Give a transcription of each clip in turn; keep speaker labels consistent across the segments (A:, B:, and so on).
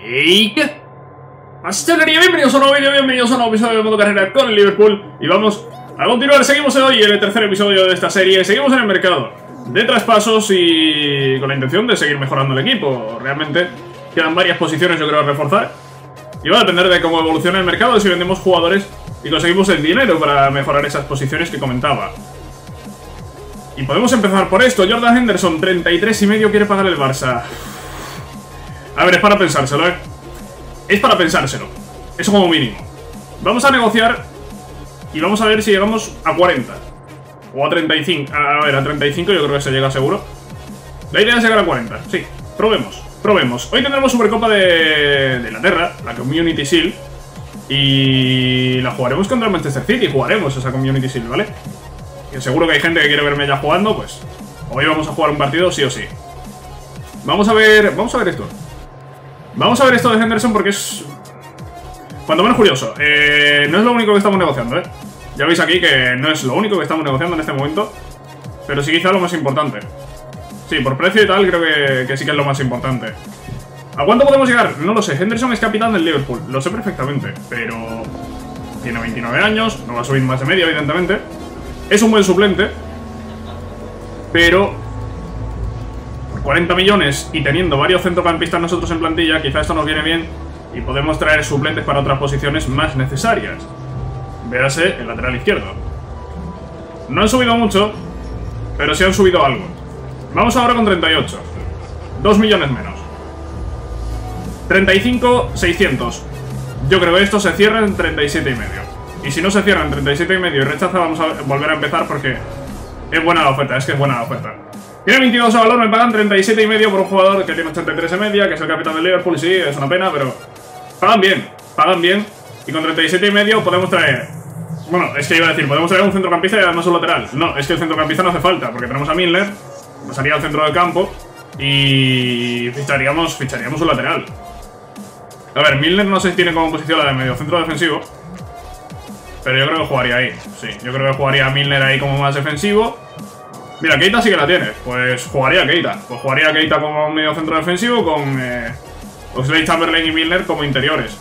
A: ¡Hey! ¡Pastelería! Bienvenidos a un nuevo vídeo, bienvenidos a un nuevo episodio de Modo Carrera con el Liverpool. Y vamos a continuar, seguimos hoy en el tercer episodio de esta serie. Seguimos en el mercado de traspasos y con la intención de seguir mejorando el equipo. Realmente quedan varias posiciones, yo creo, a reforzar. Y va a depender de cómo evolucione el mercado, de si vendemos jugadores y conseguimos el dinero para mejorar esas posiciones que comentaba. Y podemos empezar por esto. Jordan Henderson, 33,5 quiere pagar el Barça. A ver, es para pensárselo, ¿eh? Es para pensárselo. Eso como mínimo. Vamos a negociar y vamos a ver si llegamos a 40. O a 35. A ver, a 35 yo creo que se llega seguro. La idea es llegar a 40. Sí, probemos. Probemos. Hoy tendremos Supercopa de Inglaterra, la Community Shield. Y la jugaremos contra el Manchester City. Jugaremos esa Community Shield, ¿vale? Y seguro que hay gente que quiere verme ya jugando, pues hoy vamos a jugar un partido sí o sí. Vamos a ver esto. Vamos a ver esto de Henderson porque es cuanto menos curioso. No es lo único que estamos negociando, ¿eh? Ya veis aquí que no es lo único que estamos negociando en este momento, pero sí quizá lo más importante. Sí, por precio y tal creo que sí que es lo más importante. ¿A cuánto podemos llegar? No lo sé. Henderson es capitán del Liverpool, lo sé perfectamente, pero tiene 29 años, no va a subir más de media, evidentemente. Es un buen suplente, pero por 40 millones y teniendo varios centrocampistas nosotros en plantilla, quizá esto nos viene bien y podemos traer suplentes para otras posiciones más necesarias. Véase el lateral izquierdo. No han subido mucho, pero sí han subido algo. Vamos ahora con 38. 2 millones menos. 35,600. Yo creo que esto se cierra en 37,5. Y si no se cierra en 37,5 y rechaza, vamos a volver a empezar porque es buena la oferta, es que es buena la oferta. Tiene 22 a valor, me pagan 37,5 por un jugador que tiene 83 de media, que es el capitán del Liverpool, sí, es una pena, pero pagan bien. Y con 37,5 podemos traer... Bueno, es que iba a decir, podemos traer un centrocampista y además un lateral. No, es que el centrocampista no hace falta, porque tenemos a Milner, pasaría al centro del campo y ficharíamos un lateral. A ver, Milner no sé si tiene como posición la de medio centro defensivo, pero yo creo que jugaría ahí. Sí, yo creo que jugaría a Milner ahí como más defensivo. Mira, Keita sí que la tiene. Pues jugaría a Keita. Pues jugaría a Keita como medio centro defensivo con Oxlade-Chamberlain y Milner como interiores.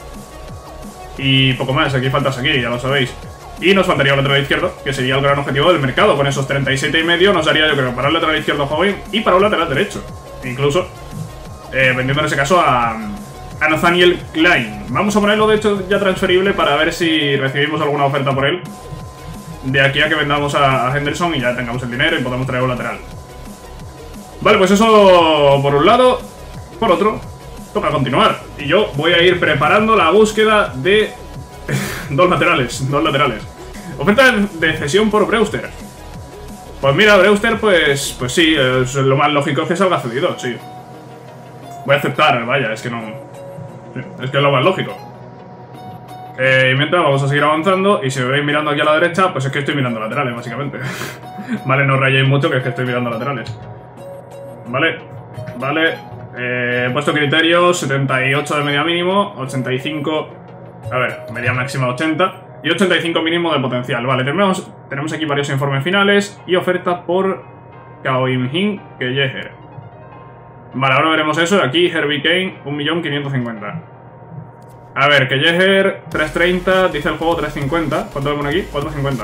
A: Y poco más, aquí falta aquí, ya lo sabéis. Y nos faltaría el lateral izquierdo, que sería el gran objetivo del mercado. Con esos 37,5 nos daría, yo creo, para el lateral izquierdo joven y para un lateral derecho. Incluso vendiendo en ese caso a Nathaniel Klein. Vamos a ponerlo de hecho ya transferible para ver si recibimos alguna oferta por él de aquí a que vendamos a Henderson y ya tengamos el dinero y podemos traer un lateral. Vale, pues eso por un lado. Por otro, toca continuar. Y yo voy a ir preparando la búsqueda de dos laterales. Oferta de cesión por Brewster. Pues mira, Brewster, pues sí, es lo más lógico que salga cedido, sí. Voy a aceptar, vaya, es que no... Es que es lo más lógico. Y mientras vamos a seguir avanzando. Y si me veis mirando aquí a la derecha, pues es que estoy mirando laterales, básicamente. Vale, no rayéis mucho, que es que estoy mirando laterales. Vale. He puesto criterios 78 de media mínimo, 85... A ver, media máxima 80 y 85 mínimo de potencial. Vale, tenemos aquí varios informes finales y oferta por Kaoim-Hin Kelleher. Vale, ahora veremos eso. Aquí Herbie Kane, 1.550.000. A ver, Kelleher, 330, dice el juego 350. ¿Cuánto le pone aquí? 450.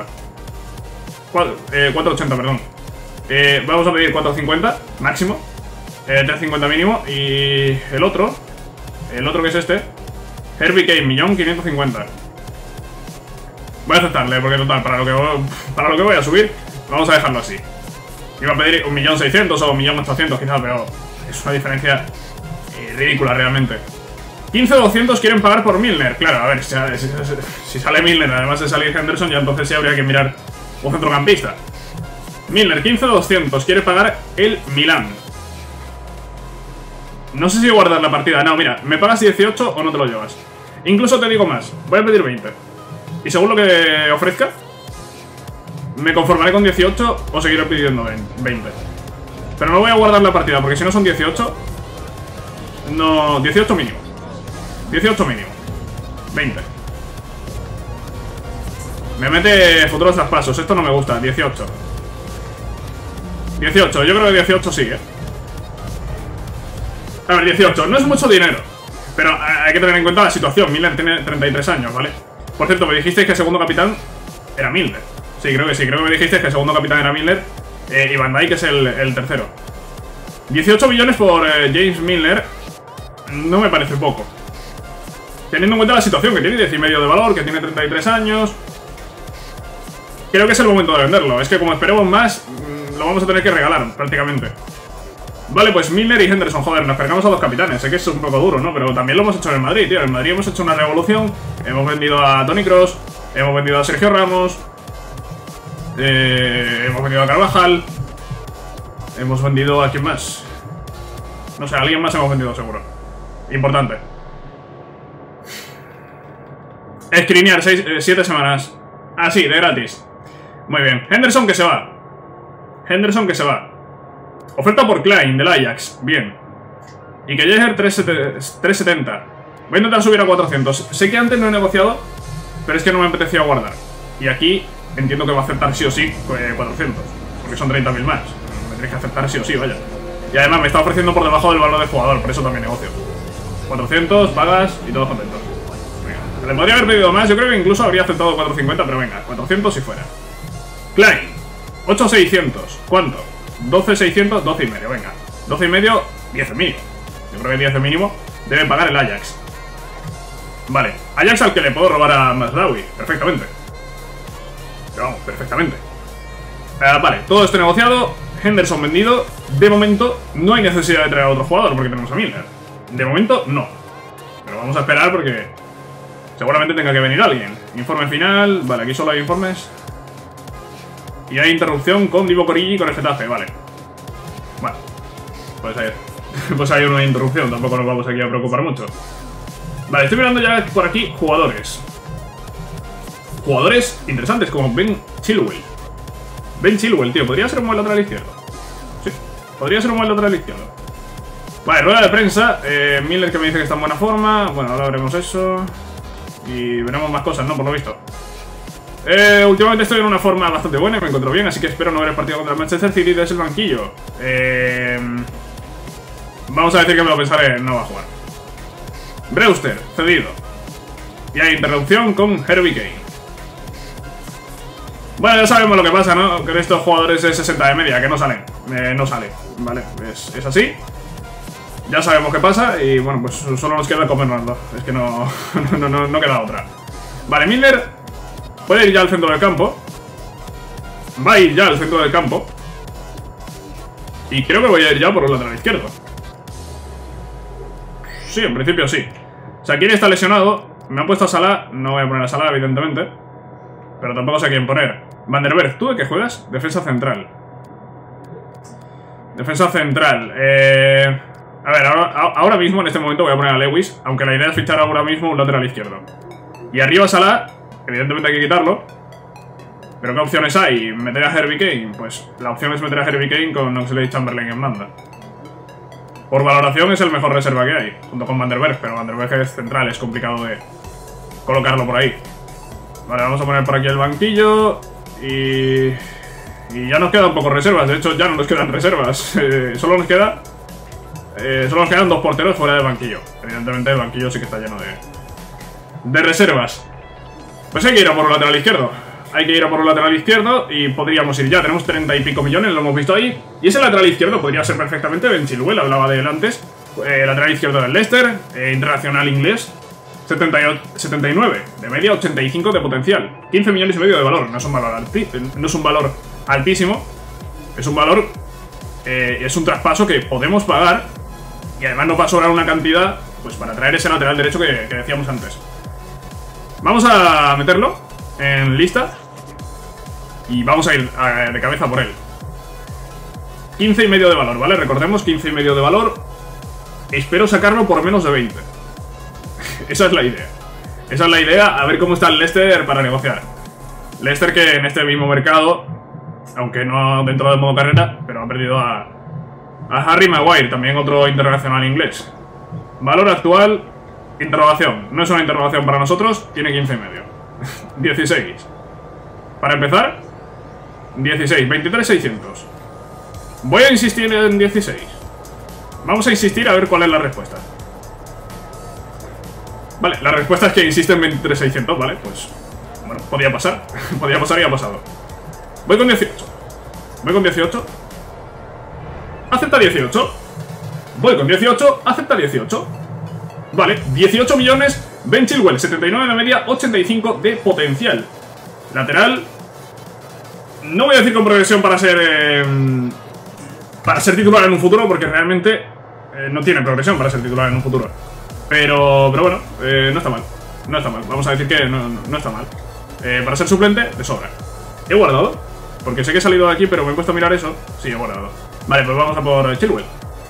A: 480, perdón. Vamos a pedir 450, máximo. 350 mínimo. Y el otro que es este, Herbie Kane, 1.550.000. Voy a aceptarle, porque total, para lo que voy a subir, vamos a dejarlo así. Iba a pedir 1.600.000 o 1.800.000 quizás, pero es una diferencia ridícula realmente. 15.200 quieren pagar por Milner. Claro, a ver, si sale Milner, además de salir Henderson, ya entonces sí habría que mirar un centrocampista. Milner, 15.200 quiere pagar el Milán. No sé si guardar la partida. No, mira, ¿me pagas 18 o no te lo llevas? Incluso te digo más, voy a pedir 20. Y según lo que ofrezca, me conformaré con 18 o seguiré pidiendo 20. Pero no voy a guardar la partida, porque si no son 18... No, 18 mínimo. 18 mínimo. 20. Me mete futuros traspasos, esto no me gusta, 18. 18, yo creo que 18 sí, A ver, 18, no es mucho dinero. Pero hay que tener en cuenta la situación. Milner tiene 33 años, ¿vale? Por cierto, me dijisteis que el segundo capitán era Milner. Sí, creo que sí. Creo que me dijisteis que el segundo capitán era Milner. Y Van Dijk es el tercero. 18 millones por James Milner. No me parece poco. Teniendo en cuenta la situación, que tiene 10,5 de valor, que tiene 33 años. Creo que es el momento de venderlo. Es que como esperemos más, lo vamos a tener que regalar, prácticamente. Vale, pues Milner y Henderson, joder, nos cargamos a dos capitanes. Sé que es un poco duro, ¿no? Pero también lo hemos hecho en el Madrid, tío. En el Madrid hemos hecho una revolución. Hemos vendido a Toni Kroos, hemos vendido a Sergio Ramos, hemos vendido a Carvajal, hemos vendido a... ¿quién más? No sé, a alguien más hemos vendido seguro. Importante. Escrinear 7 semanas. Ah, sí, de gratis. Muy bien. Henderson que se va. Henderson que se va. Oferta por Klein, del Ajax. Bien. Y que Jäger 370. Voy a intentar subir a 400. Sé que antes no he negociado, pero es que no me apetecía guardar. Y aquí entiendo que va a aceptar sí o sí 400. Porque son 30.000 más. Me tenéis que aceptar sí o sí, vaya. Y además me está ofreciendo por debajo del valor de jugador. Por eso también negocio. 400, pagas y todos contentos. Venga. Le podría haber pedido más. Yo creo que incluso habría aceptado 450, pero venga, 400 si fuera. Klein, 8,600. ¿Cuánto? 12,600, 12,5, venga. 12,5, 10 mínimo. Yo creo que 10 mínimo debe pagar el Ajax. Vale, Ajax al que le puedo robar a Mazraoui, perfectamente. Pero vamos, perfectamente. Vale, todo esto negociado. Henderson vendido. De momento no hay necesidad de traer a otro jugador porque tenemos a Milner. De momento no. Pero vamos a esperar porque seguramente tenga que venir alguien. Informe final. Vale, aquí solo hay informes. Y hay interrupción con Divock Origi con el Getafe, vale. Bueno, pues hay una interrupción, tampoco nos vamos aquí a preocupar mucho. Vale, estoy mirando ya por aquí jugadores. Jugadores interesantes como Ben Chilwell. Ben Chilwell, tío, podría ser un buen lateral izquierdo. Sí, podría ser un buen lateral izquierdo. Vale, rueda de prensa. Milner que me dice que está en buena forma. Bueno, ahora veremos eso. Y veremos más cosas, ¿no? Por lo visto. Últimamente estoy en una forma bastante buena y me encuentro bien, así que espero no ver el partido contra el Manchester City desde el banquillo. Vamos a decir que me lo pensaré, no va a jugar. Brewster, cedido. Y hay interrupción con Harry Kane. Bueno, ya sabemos lo que pasa, ¿no? Que estos jugadores de 60 de media, que no salen. No sale, ¿vale? Es así. Ya sabemos qué pasa y bueno, pues solo nos queda comérnoslo. Es que no queda otra. Vale, Milner puede ir ya al centro del campo. Va a ir ya al centro del campo. Y creo que voy a ir ya por el lateral izquierdo. Sí, en principio sí. Shaqiri está lesionado. Me han puesto a Salah. No voy a poner a Salah, evidentemente. Pero tampoco sé a quién poner. Van der Berg, ¿tú de qué juegas? Defensa central. Defensa central. A ver, ahora mismo, en este momento, voy a poner a Lewis. Aunque la idea es fichar ahora mismo un lateral izquierdo. Y arriba Salah. Evidentemente hay que quitarlo. Pero ¿qué opciones hay? ¿Meter a Harry Kane? Pues la opción es meter a Harry Kane con Oxlade-Chamberlain en banda. Por valoración es el mejor reserva que hay, junto con Van der Berg, pero Van der Berg es central, es complicado de colocarlo por ahí. Vale, vamos a poner por aquí el banquillo. Y ya nos quedan pocos reservas, de hecho ya no nos quedan reservas. Solo nos quedan dos porteros fuera del banquillo. Evidentemente el banquillo sí que está lleno de reservas. Pues hay que ir a por un lateral izquierdo. Hay que ir a por un lateral izquierdo y podríamos ir ya. Tenemos 30 y pico millones, lo hemos visto ahí. Y ese lateral izquierdo podría ser perfectamente Ben Chilwell, hablaba de él antes. Lateral izquierdo del Leicester, internacional inglés. 79 de media, 85 de potencial. 15 millones y medio de valor. No es un valor altísimo. Es un valor... es un traspaso que podemos pagar. Y además nos va a sobrar una cantidad pues para traer ese lateral derecho que decíamos antes. Vamos a meterlo en lista y vamos a ir de cabeza por él. 15,5 de valor, ¿vale? Recordemos, 15,5 de valor. Espero sacarlo por menos de 20. Esa es la idea. Esa es la idea, a ver cómo está el Leicester para negociar. Leicester que en este mismo mercado, aunque no dentro del modo carrera, pero ha perdido a Harry Maguire, también otro internacional inglés. Valor actual, interrogación. No es una interrogación para nosotros, tiene 15,5. 16. Para empezar, 16, 23,600. Voy a insistir en 16. Vamos a insistir a ver cuál es la respuesta. Vale, la respuesta es que insiste en 23.600, ¿vale? Pues, bueno, podía pasar. Podía pasar y ha pasado. Voy con 18. Voy con 18. Acepta 18. Voy con 18. Acepta 18. Vale, 18 millones. Ben Chilwell, 79 de media, 85 de potencial. Lateral. No voy a decir con progresión para ser titular en un futuro, porque realmente no tiene progresión para ser titular en un futuro. Pero bueno, no está mal. No está mal. Vamos a decir que no está mal. Para ser suplente, de sobra. He guardado, porque sé que he salido de aquí, pero me he puesto a mirar eso. Sí, he guardado. Vale, pues vamos a por Chilwell.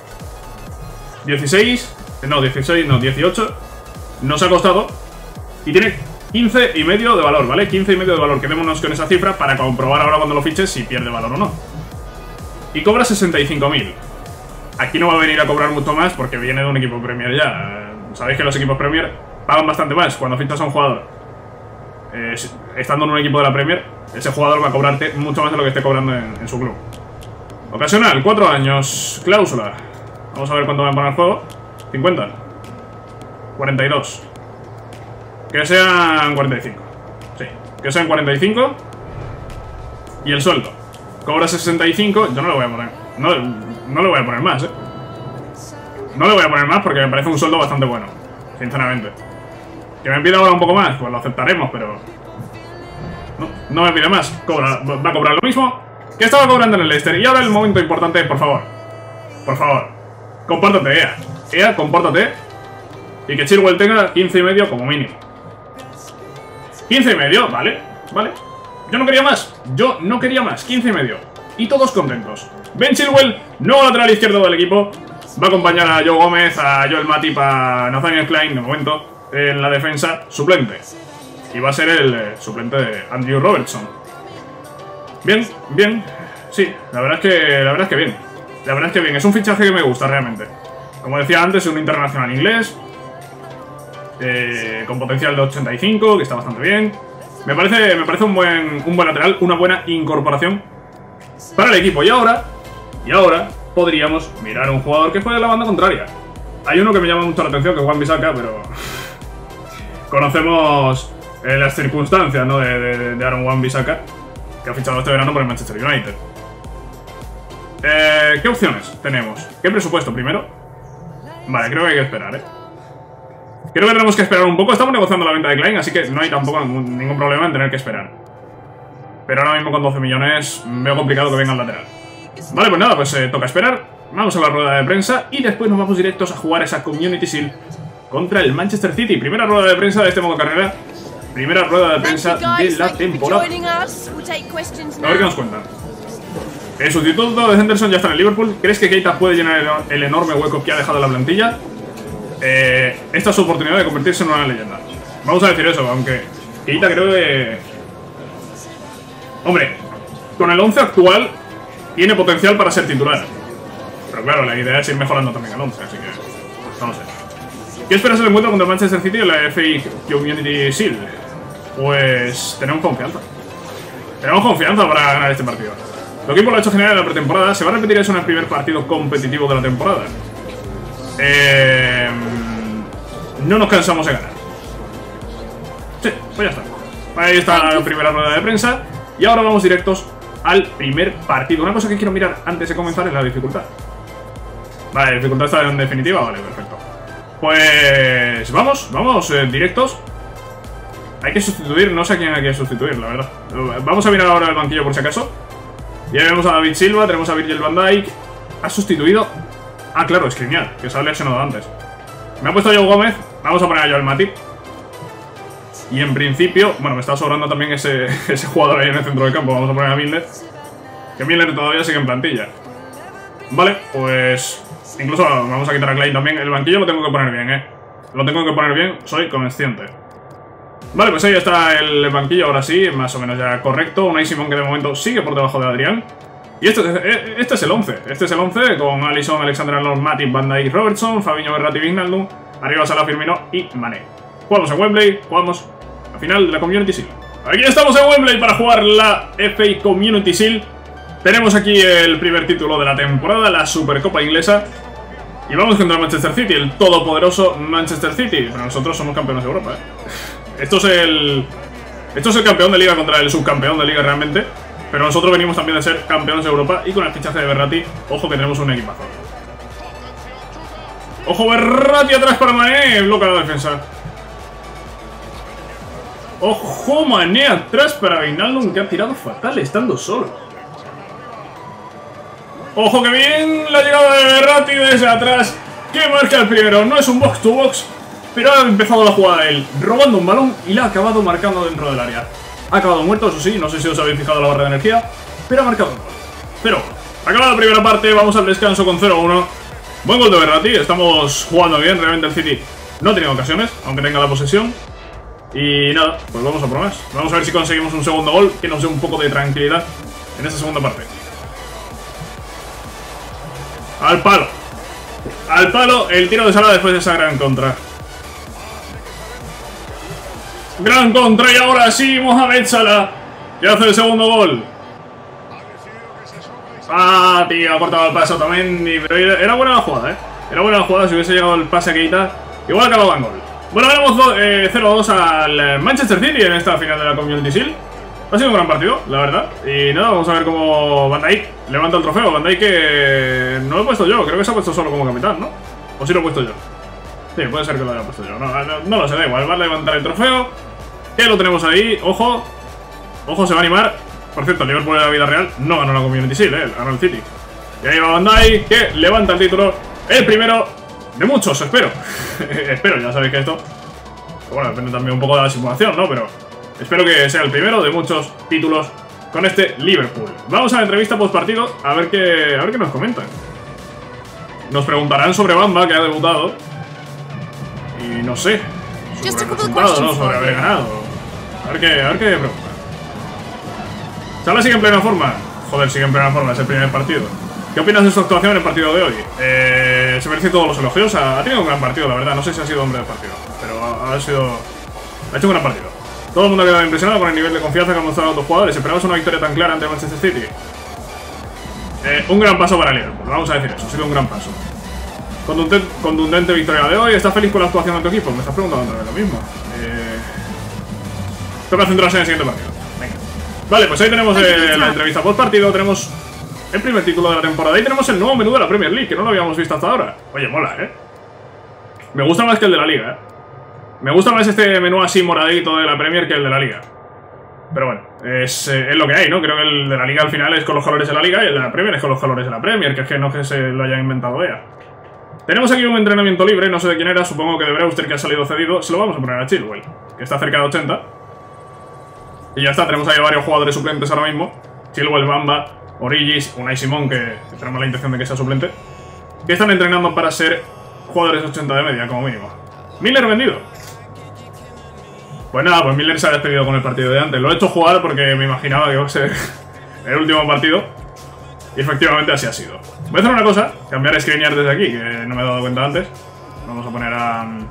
A: 16. No, 16, no, 18. Nos ha costado. Y tiene 15,5 de valor, ¿vale? 15,5 de valor. Quedémonos con esa cifra para comprobar ahora cuando lo fiches si pierde valor o no. Y cobra 65.000. Aquí no va a venir a cobrar mucho más porque viene de un equipo Premier ya. Sabéis que los equipos Premier pagan bastante más cuando fichas a un jugador. Estando en un equipo de la Premier, ese jugador va a cobrarte mucho más de lo que esté cobrando en su club. Ocasional, 4 años. Cláusula. Vamos a ver cuánto va a poner el juego. 50. 42. Que sean 45. Sí, que sean 45. Y el sueldo. Cobra 65. Yo no le voy a poner. No le voy a poner más, No le voy a poner más porque me parece un sueldo bastante bueno. Sinceramente. Que me pida ahora un poco más, pues lo aceptaremos, pero... No me pide más. Va a cobrar lo mismo que estaba cobrando en el Leicester. Y ahora el momento importante, por favor. Por favor. Compórtate, EA. EA, compórtate. Y que Chilwell tenga 15,5 como mínimo. 15,5, vale. Vale. Yo no quería más. 15,5. Y todos contentos. Ben Chilwell, nuevo lateral izquierdo del equipo. Va a acompañar a Joe Gómez, a Joel Matip, a Nathaniel Klein, de momento, en la defensa suplente. Y va a ser el suplente de Andrew Robertson. Bien, bien. Sí, la verdad es que bien. La verdad es que bien. Es un fichaje que me gusta realmente. Como decía antes, es un internacional inglés. Con potencial de 85, que está bastante bien. Me parece un buen lateral, una buena incorporación para el equipo. Y ahora podríamos mirar a un jugador que fue de la banda contraria. Hay uno que me llama mucho la atención, que es Wan-Bissaka, pero conocemos las circunstancias, ¿no? de Aaron Wan-Bissaka, que ha fichado este verano por el Manchester United. ¿Qué opciones tenemos? ¿Qué presupuesto primero? Vale, creo que hay que esperar, Creo que tenemos que esperar un poco. Estamos negociando la venta de Klein, así que no hay tampoco ningún problema en tener que esperar. Pero ahora mismo con 12 millones veo complicado que venga el lateral. Vale, pues nada, pues toca esperar. Vamos a la rueda de prensa y después nos vamos directos a jugar esa Community Shield contra el Manchester City. Primera rueda de prensa de este modo carrera. Primera rueda de prensa de la temporada. A ver qué nos cuentan. El sustituto de Henderson ya está en el Liverpool. ¿Crees que Keita puede llenar el enorme hueco que ha dejado la plantilla? Esta es su oportunidad de convertirse en una leyenda. Vamos a decir eso, aunque Keita creo que... Hombre, con el 11 actual tiene potencial para ser titular. Pero claro, la idea es ir mejorando también el 11, así que... no lo sé. ¿Qué esperas del encuentro contra el Manchester City en la FA Community Shield? Pues tenemos confianza. Tenemos confianza para ganar este partido. Lo que lo ha hecho genial en la pretemporada. ¿Se va a repetir eso en el primer partido competitivo de la temporada? No nos cansamos de ganar. Sí, pues ya está. Ahí está la primera rueda de prensa. Y ahora vamos directos al primer partido. Una cosa que quiero mirar antes de comenzar es la dificultad. Vale, la dificultad está en definitiva. Vale, perfecto. Pues vamos directos. Hay que sustituir, no sé a quién hay que sustituir, la verdad. Vamos a mirar ahora el banquillo por si acaso. Ya vemos a David Silva, tenemos a Virgil van Dijk. Ha sustituido... Ah, claro, Skriniar, que se ha lesionado antes. Me ha puesto Joe Gómez, vamos a poner a Joel Matip. Y en principio, bueno, me está sobrando también ese jugador ahí en el centro del campo. Vamos a poner a Milner. Que Milner todavía sigue en plantilla. Vale, pues... Incluso vamos a quitar a Klein también. El banquillo lo tengo que poner bien, Lo tengo que poner bien, soy consciente. Vale, pues ahí está el banquillo, ahora sí, más o menos ya correcto. Unai Simón que de momento sigue por debajo de Adrián. Y este es el 11. Este es el 11 con Alisson, Alexander-Arnold, Matip, Van Dijk, Robertson, Fabinho, Verratti, Wijnaldum. Arriba Salah, Firmino y Mané. Jugamos en Wembley, jugamos al final de la Community Shield. Aquí estamos en Wembley para jugar la FA Community Shield. Tenemos aquí el primer título de la temporada, la Supercopa Inglesa. Y vamos contra el Manchester City, el todopoderoso Manchester City. Pero nosotros somos campeones de Europa, Esto es el campeón de liga contra el subcampeón de liga realmente. Pero nosotros venimos también de ser campeones de Europa. Y con el fichaje de Verratti, ojo que tenemos un equipazo. Ojo, Verratti atrás para Mané, bloquea la defensa. Ojo, Mané atrás para Wijnaldum, que ha tirado fatal estando solo. Ojo que bien la llegada de Verratti desde atrás, que marca el primero. No es un box to box, pero ha empezado la jugada él, robando un balón y la ha acabado marcando dentro del área. Ha acabado muerto, eso sí, no sé si os habéis fijado la barra de energía, pero ha marcado un gol. Pero acaba la primera parte, vamos al descanso con 0-1. Buen gol de Verratti, estamos jugando bien, realmente el City no ha tenido ocasiones, aunque tenga la posesión. Y nada, pues vamos a por más. Vamos a ver si conseguimos un segundo gol que nos dé un poco de tranquilidad en esta segunda parte. Al palo. Al palo, el tiro de Salah después de esa gran contra. Gran contra y ahora sí, Mohamed Salah, que hace el segundo gol. Ah, tío, ha cortado el paso también. Pero era buena la jugada, Era buena la jugada, si hubiese llegado el pase a Keita, igual acababa en gol. Bueno, veremos 0-2 al Manchester City en esta final de la Community Shield. Ha sido un gran partido, la verdad. Y nada, vamos a ver cómo Van Dijk levanta el trofeo. Van Dijk que no lo he puesto yo, creo que se ha puesto solo como capitán, ¿no? O sí lo he puesto yo. Sí, puede ser que lo haya puesto yo. No lo sé, da igual. Va a levantar el trofeo. Que lo tenemos ahí, ojo. Ojo, se va a animar. Por cierto, el Liverpool en la vida real no ganó la Community Shield, ganó el City. Y ahí va Van Dijk, que levanta el título. El primero de muchos, espero. Espero, ya sabéis que esto... Bueno, depende también un poco de la simulación, ¿no? Pero espero que sea el primero de muchos títulos con este Liverpool. Vamos a la entrevista post partido a ver qué nos comentan. Nos preguntarán sobre Bamba, que ha debutado. Y no sé, sobre el resultado, ¿no? Sobre haber ganado. A ver qué preguntan. Salah sigue en plena forma. Joder, sigue en plena forma, es el primer partido. ¿Qué opinas de su actuación en el partido de hoy? Se merece todos los elogios. Ha tenido un gran partido, la verdad. No sé si ha sido hombre del partido, pero ha hecho un gran partido. Todo el mundo ha quedado impresionado con el nivel de confianza que han mostrado los jugadores. ¿Esperabas una victoria tan clara ante Manchester City? Un gran paso para Liverpool, vamos a decir eso. Ha sido un gran paso. Contundente victoria de hoy. ¿Estás feliz con la actuación de tu equipo? Me estás preguntando otra vez lo mismo. Toca centrarse en el siguiente partido. Venga. Vale, pues ahí tenemos la entrevista post partido. Tenemos el primer título de la temporada y tenemos el nuevo menú de la Premier League, que no lo habíamos visto hasta ahora. Oye, mola, Me gusta más que el de la Liga, Me gusta más este menú así moradito de la Premier que el de la Liga. Pero bueno, es lo que hay, ¿no? Creo que el de la Liga al final es con los colores de la Liga y el de la Premier es con los colores de la Premier, que es que no que se lo hayan inventado EA. Tenemos aquí un entrenamiento libre, no sé de quién era, supongo que de Brewster, que ha salido cedido. Se lo vamos a poner a Chilwell, que está cerca de 80. Y ya está, tenemos ahí varios jugadores suplentes ahora mismo. Chilwell, Bamba, Origis, Unai Simón, que tenemos la intención de que sea suplente, que están entrenando para ser jugadores 80 de media, como mínimo. Miller vendido. Pues nada, pues Miller se ha despedido con el partido de antes. Lo he hecho jugar porque me imaginaba que iba a ser el último partido. Y efectivamente así ha sido. Voy a hacer una cosa, cambiar a Skriniar desde aquí, que no me he dado cuenta antes. Vamos a poner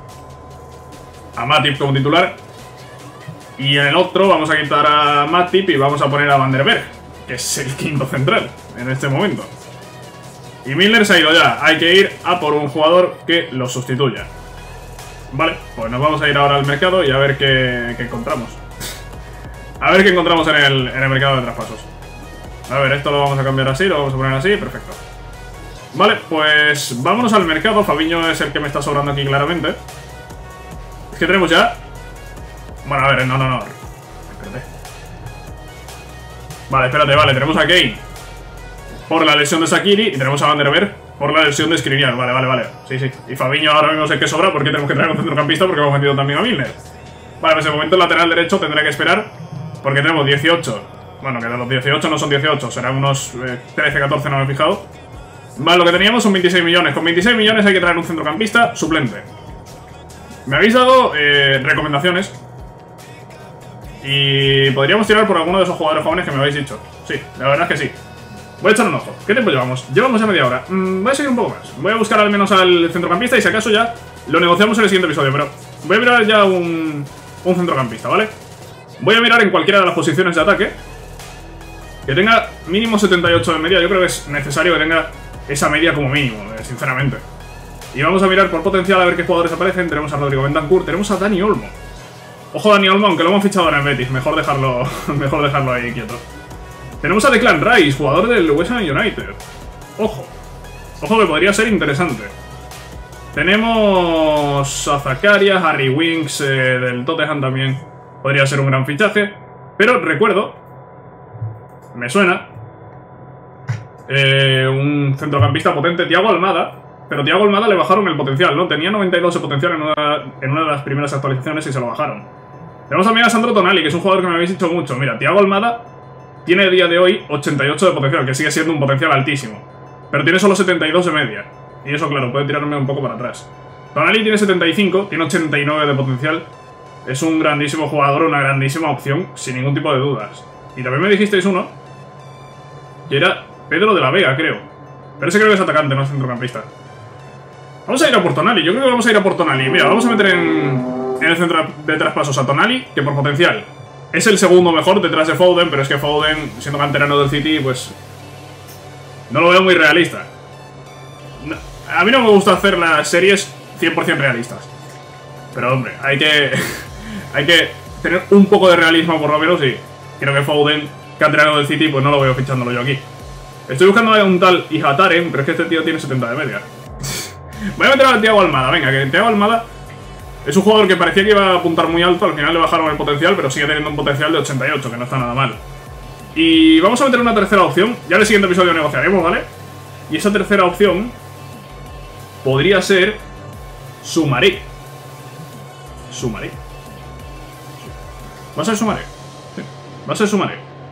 A: a Matip como titular. Y en el otro vamos a quitar a Matip y vamos a poner a Van der Berg, que es el quinto central en este momento. Y Milner se ha ido ya. Hay que ir a por un jugador que lo sustituya. Vale, pues nos vamos a ir ahora al mercado y a ver qué encontramos. A ver qué encontramos en el mercado de traspasos. A ver, esto lo vamos a cambiar así, lo vamos a poner así, perfecto. Vale, pues vámonos al mercado. Fabinho es el que me está sobrando aquí claramente. Es que tenemos ya... Bueno, a ver, no. Espérate. Vale, espérate, vale, tenemos a Kane por la lesión de Shaqiri y tenemos a Van der Berg por la lesión de Skriniar. Vale. Sí. Y Fabinho ahora mismo es el que sobra porque tenemos que traer un centrocampista porque hemos metido también a Milner. Vale, pues el momento el lateral derecho tendré que esperar porque tenemos 18. Bueno, que de los 18 no son 18, serán unos 13, 14, no me he fijado. Vale, lo que teníamos son 26 millones. Con 26 millones hay que traer un centrocampista suplente. Me habéis dado recomendaciones y podríamos tirar por alguno de esos jugadores jóvenes que me habéis dicho. Sí, la verdad es que sí. Voy a echar un ojo. ¿Qué tiempo llevamos? Llevamos ya media hora. Voy a seguir un poco más. Voy a buscar al menos al centrocampista y si acaso ya lo negociamos en el siguiente episodio. Pero voy a mirar ya un centrocampista, ¿vale? Voy a mirar en cualquiera de las posiciones de ataque que tenga mínimo 78 de media. Yo creo que es necesario que tenga esa media como mínimo, sinceramente. Y vamos a mirar por potencial a ver qué jugadores aparecen. Tenemos a Rodrigo Bentancur, tenemos a Dani Olmo. Ojo Dani Olmo, aunque lo hemos fichado ahora en Betis, mejor dejarlo ahí quieto. Tenemos a Declan Rice, jugador del West Ham United. Ojo que podría ser interesante. Tenemos a Zakaria, Harry Winks del Tottenham también. Podría ser un gran fichaje. Pero recuerdo, me suena, un centrocampista potente, Thiago Almada. Pero Thiago Almada le bajaron el potencial, ¿no? Tenía 92 de potencial en una de las primeras actualizaciones y se lo bajaron. Tenemos también a Sandro Tonali, que es un jugador que me habéis dicho mucho. Mira, Thiago Almada tiene a día de hoy 88 de potencial, que sigue siendo un potencial altísimo. Pero tiene solo 72 de media. Y eso, claro, puede tirarme un poco para atrás. Tonali tiene 75, tiene 89 de potencial. Es un grandísimo jugador, una grandísima opción, sin ningún tipo de dudas. Y también me dijisteis uno, que era Pedro de la Vega, creo. Pero ese creo que es atacante, no es centrocampista. Vamos a ir a por Tonali, yo creo que vamos a ir a por Tonali. Mira, vamos a meter en el centro de traspasos a Tonali, que por potencial es el segundo mejor detrás de Foden, pero es que Foden, siendo canterano del City, pues no lo veo muy realista. A mí no me gusta hacer las series 100% realistas. Pero hombre, hay que tener un poco de realismo por lo menos y creo que Foden, canterano del City, pues no lo veo fichándolo yo aquí. Estoy buscando a un tal Ihataren, pero es que este tío tiene 70 de media. Voy a meter a Thiago Almada, venga, que Thiago Almada es un jugador que parecía que iba a apuntar muy alto, al final le bajaron el potencial, pero sigue teniendo un potencial de 88, que no está nada mal. Y vamos a meter una tercera opción, ya en el siguiente episodio negociaremos, ¿vale? Y esa tercera opción podría ser Soumaré. Soumaré. ¿Va a ser Soumaré? Sí, va a ser Soumaré.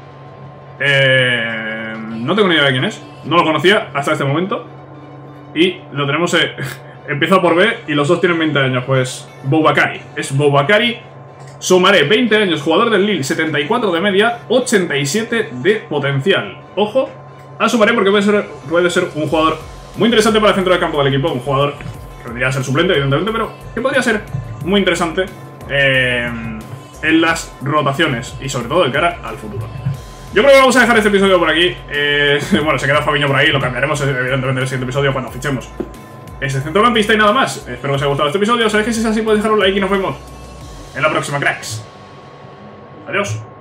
A: No tengo ni idea de quién es, no lo conocía hasta este momento. Y lo tenemos, empieza por B y los dos tienen 20 años, pues Boubakary. Es Boubakary Soumaré, 20 años, jugador del Lille, 74 de media, 87 de potencial. Ojo a Soumaré porque puede ser un jugador muy interesante para el centro del campo del equipo. Un jugador que vendría a ser suplente, evidentemente, pero que podría ser muy interesante en las rotaciones y sobre todo de cara al futuro. Yo creo que vamos a dejar este episodio por aquí. Bueno, se queda Fabiño por ahí, lo cambiaremos evidentemente en el siguiente episodio cuando fichemos ese centrocampista y nada más. Espero que os haya gustado este episodio. Sabéis que si es así podéis dejar un like y nos vemos en la próxima, cracks. Adiós.